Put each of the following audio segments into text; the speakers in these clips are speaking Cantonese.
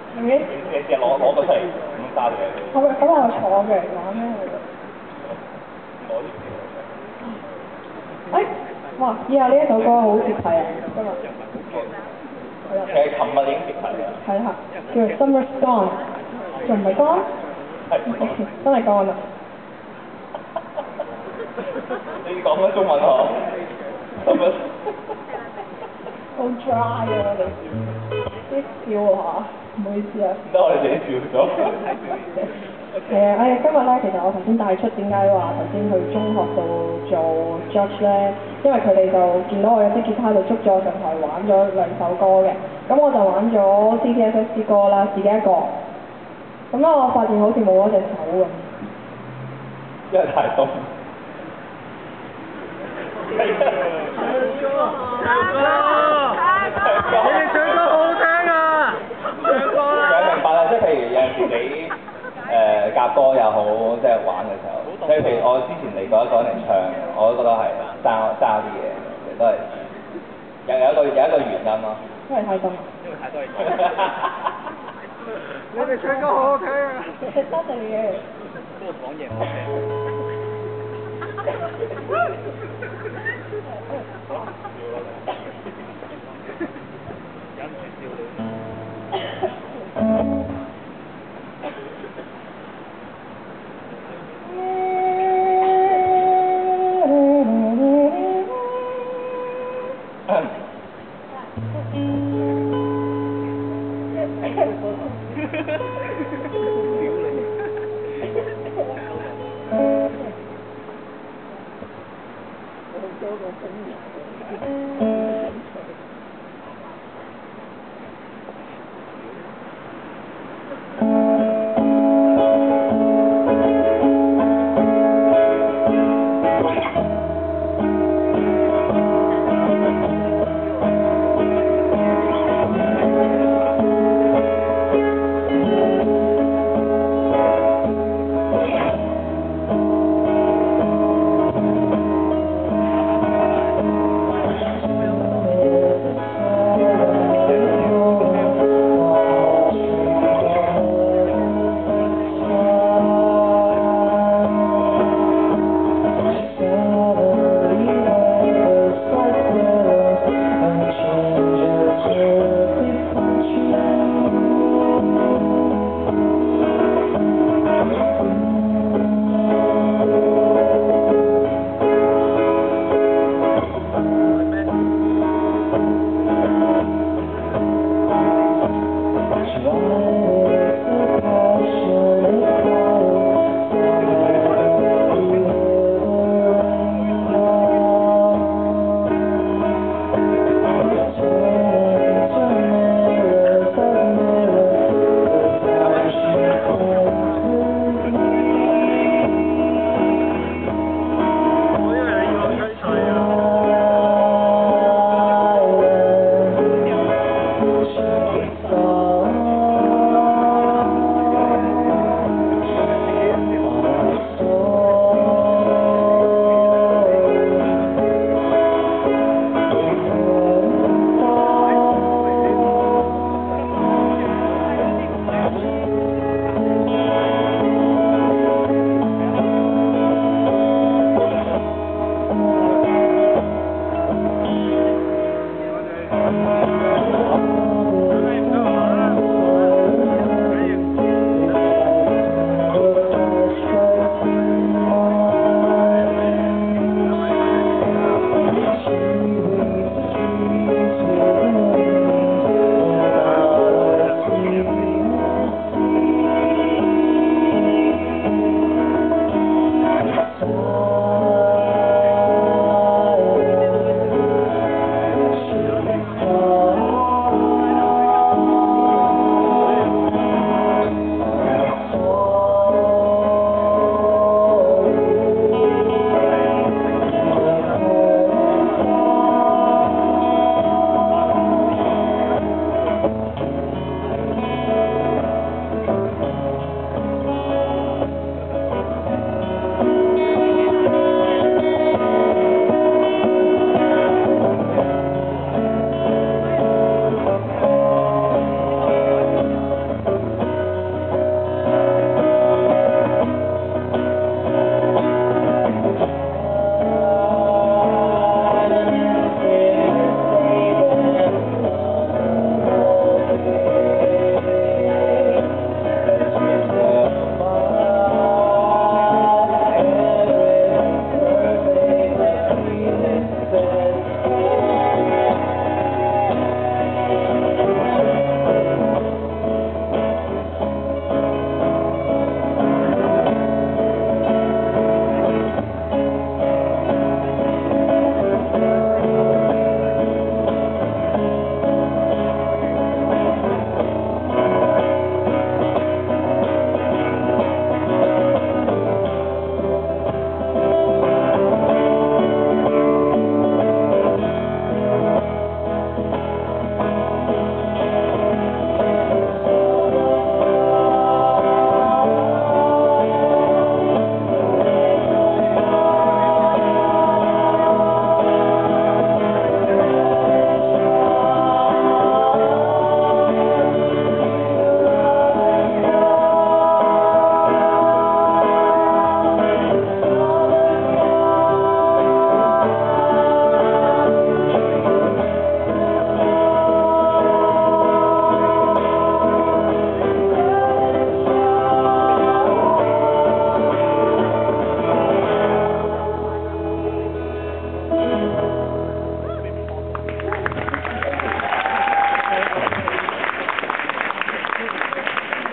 你隻攞個出嚟咁揸住佢。 咁我坐嘅嚟玩咩？ 攞啲哎，哇！以下呢一首歌好貼題啊，今日。係啦。 其實琴日已經貼題啦。 係啦，叫做 Summer's Gone，仲唔係 gone？ 係。 真係 gone 啦。 你講緊中文嗬？Summer。 好 dry 啊！我哋啲笑嚇，唔好意思啊。 唔得，我哋自己笑咗。 係啊，今日咧，其實我頭先帶出點解話頭先去中學度做 judge 咧，因為佢哋就見到我有支吉他就捉咗我上台玩咗2首歌嘅，咁我就玩咗 CTSS 歌啦，自己一個。咁咧，我發現好似冇咗隻手咁。 因為太凍。 唱歌，你哋唱歌好好聽啊！唱歌啦！ 明白啦，即係譬如有陣時你夾歌又好，即係玩嘅時候，即係譬如我之前嚟過一個人嚟唱，我都覺得係爭啲嘢，其實都係有一個原因咯。 因為太凍。 因為太多嘢講。你哋唱歌好好聽啊！ 多謝你嘅。 不過講嘢唔好聽。忍唔住笑你。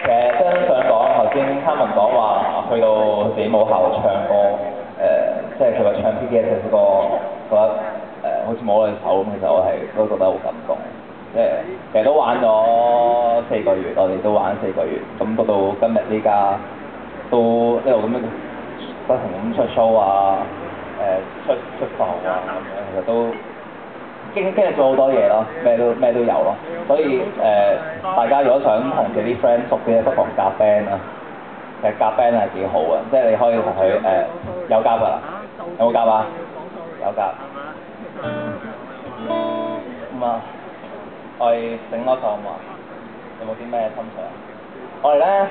其實真想講，頭先卡文講話去到自己母校唱歌，即係佢話唱 PDS 歌，覺得好似摸你手咁，其實我係都覺得好感動。即係其實都玩咗4個月，我哋都玩4個月，咁到今日呢家都一路咁樣不停咁出 show 啊，出埠啊咁樣，其實都經歷咗好多嘢咯，咩都有咯，所以大家如果想同自己啲 friend 熟啲咧，不妨夾 band 啊，其實夾 band 係幾好嘅，即係你可以同佢有夾㗎啦，有冇夾啊？有夾。咁啊，我哋整多首嘛，有冇啲咩心水啊？我哋咧，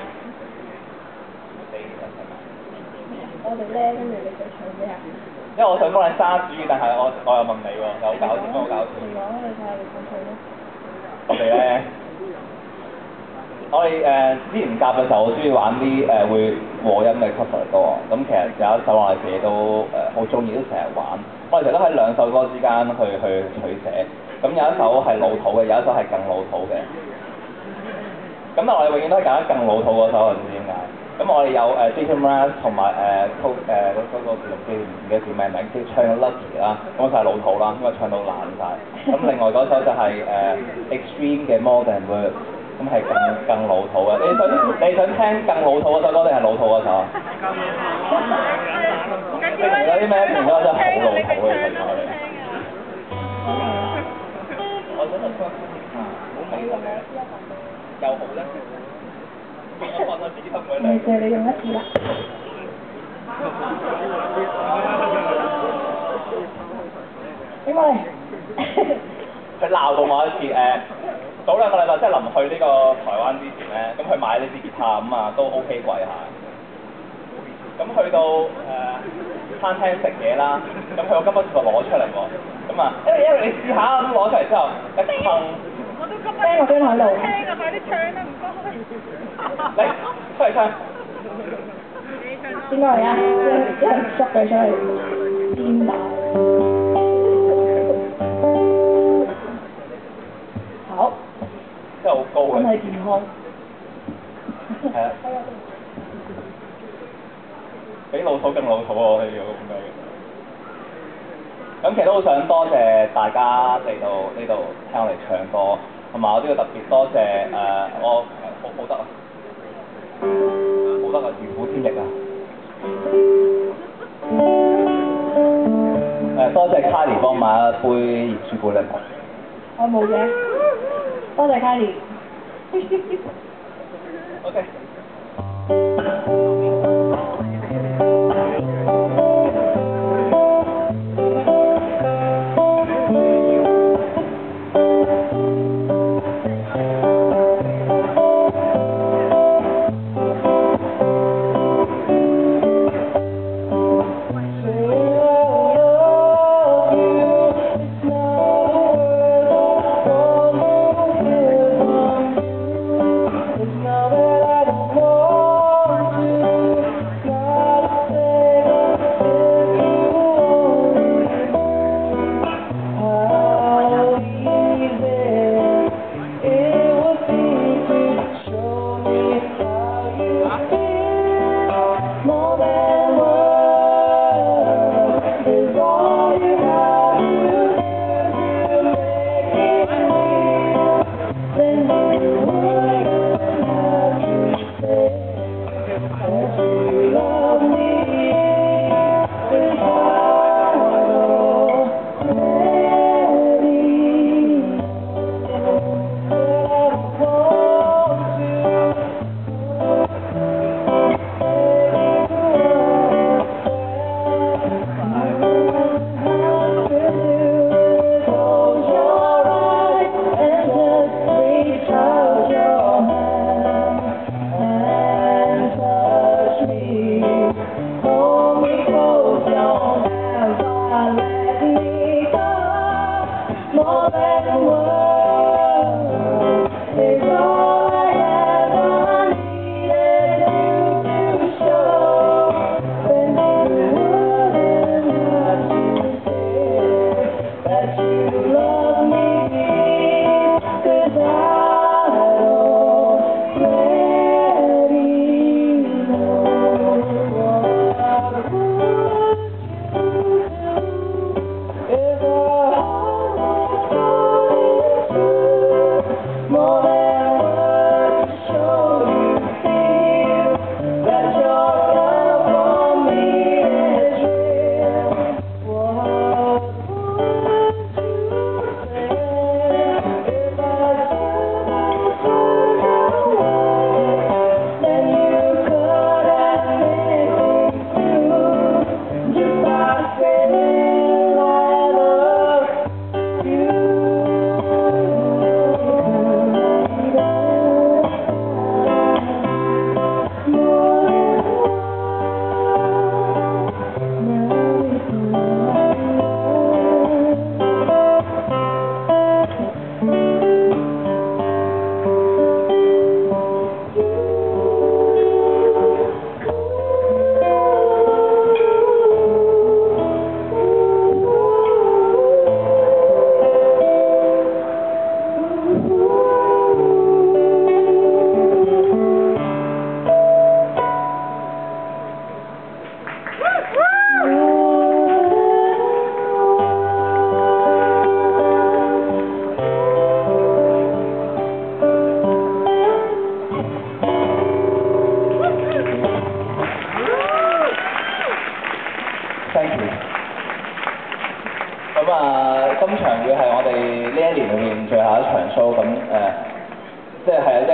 我哋咧，跟住你想唱咩啊？ 因為我想幫你揸主意，但係我又問你喎，有搞掂冇搞掂？ 你講你睇下你想唱咩？ 我哋咧，之前夾嘅時候，好中意玩啲會和音嘅 cover 歌，咁其實有一首我哋自己都好中意，都成日玩。我哋成日都喺兩首歌之間去取捨，咁有一首係老土嘅，有一首係更老土嘅。咁但我哋永遠都係揀更老土嗰首，唔知點解。咁我哋有Jason Mraz 同埋嗰個唔記得叫咩名，叫唱 Lucky 啦，咁就係老土啦，因為唱到爛晒。咁另外嗰首就係Extreme 嘅 More Than Words，咁係更老土嘅。你想聽更老土嗰首歌定係老土嗰首啊？你而家啲咩評歌真係好老土嘅，其實我哋。我想問翻好味嘅又好咧。 借你用一次啦。點解？ 佢鬧到我一次早2個禮拜即係臨去呢個台灣之前咧，咁佢買呢支吉他咁啊都 OK 貴下。咁去到餐廳食嘢啦，咁佢個金筆就攞出嚟喎，咁啊因為你試下咁攞出嚟之後一撐。 我都急咧，我邊喺度。 聽啊，快啲唱啦，唔該。 嚟，出嚟唱。 邊個嚟啊？一人捉佢出嚟，癲打。好。 真係好高嘅。 身體健康。 係啊。比老土更老土喎，我哋要咁樣。咁其實都好想多謝大家嚟到呢度聽我哋唱歌，同埋我都要特別多謝我好得啊，好得啊，如虎添翼啊！多謝 Kylie 幫買一杯熱朱古力。 我冇嘅，多謝 Kylie。 OK。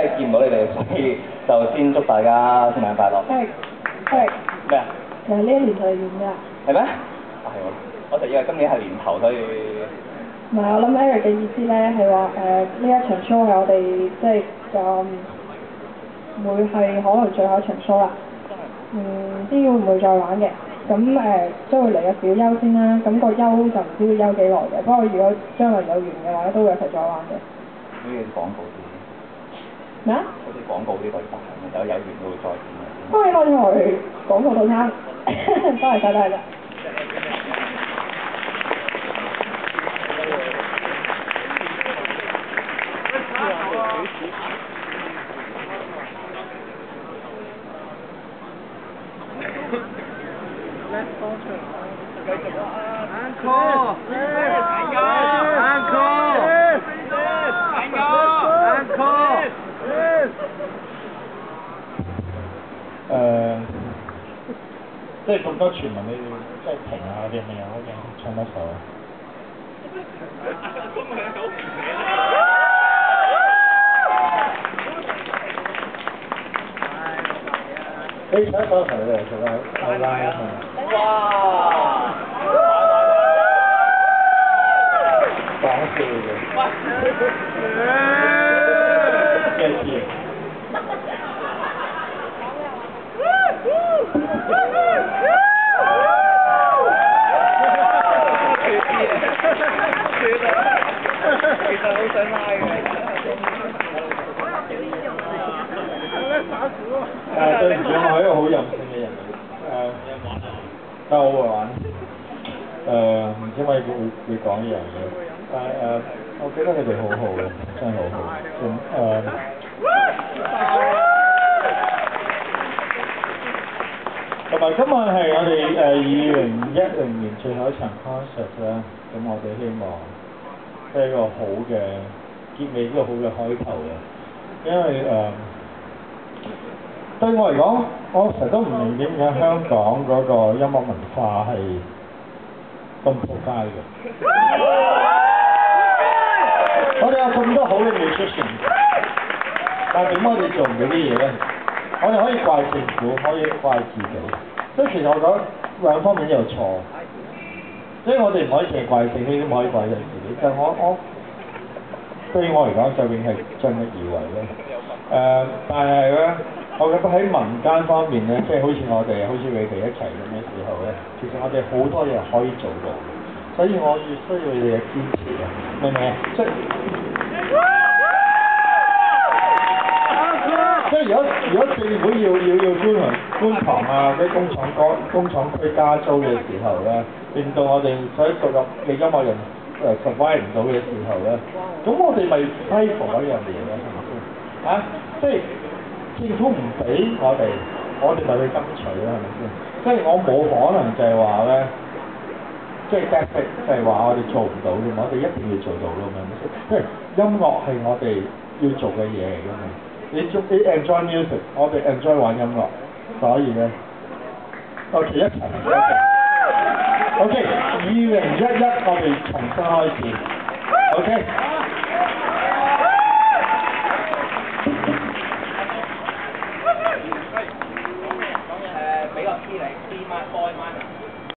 係見唔到你哋，所以就先祝大家聖誕快樂。 Eric， 咩啊？ 其實呢一年佢哋演咩啊？ 係咩？啊係喎，我就以為今年係年頭，所以唔係，我諗 Eric 嘅意思咧係話呢一場 show 係我哋即係會係可能最後一場 show 啦。唔知會唔會再玩嘅？咁將會嚟個小休先啦。咁個休就唔知會休幾耐嘅。不過如果將來有緣嘅話，都會一齊再玩嘅。 好似廣告啲。 咩啊？ 好似廣告啲對白咁，有緣都會再見。 恭喜發財！廣告套餐，多謝晒，多謝晒。 即係咁多傳聞，你即係停下，你係咪有好嘅唱一首啊？你唱一首係嚟做啦，拉啊！ 哇！ 講笑嘅。咩事？ 其實好想拉嘅。 對唔住，我係一個好任性嘅人嚟。但係我會玩。唔知點解會講呢樣嘢，但係我記得你哋好好嘅，真係好好。同埋今晚係我哋2010年最後一場 concert 啦，咁我哋希望即係一個好嘅結尾，一個好嘅開頭嘅，因為對我嚟講，我成日都唔明點解香港嗰個音樂文化係咁仆街嘅。我哋有咁多好嘅 musician，但係點解我哋做唔到啲嘢咧？我哋可以怪政府，可以怪自己。即係其實我覺得兩方面有錯，即係我哋唔可以淨係怪政府，都唔可以怪自己。但係我對於我嚟講，就永係盡力而為咯。但係咧，我覺得喺民間方面咧，即係好似我哋，好似你哋一齊咁嘅時候咧，其實我哋好多嘢可以做到，所以我越需要你哋嘅支持啊，明唔明啊？即係如果政府要觀塘啊啲工廠區加租嘅時候咧，令到我哋所以獨立嘅音樂人survive 唔到嘅時候咧，咁我哋咪批評一樣嘢咧，係咪先？啊，即係政府唔俾我哋咪去爭取啦，係咪先？即係我冇可能就係話咧，即係就係話我哋做唔到嘅，我哋一定要做到咯，係咪先？即係音樂係我哋要做嘅嘢嚟㗎嘛。你 enjoy music， 我哋 enjoy 玩音樂，所以咧，我哋一齊 OK， 2011我哋重新開始 ，OK。 俾個 key 你 ，D minor boy minor。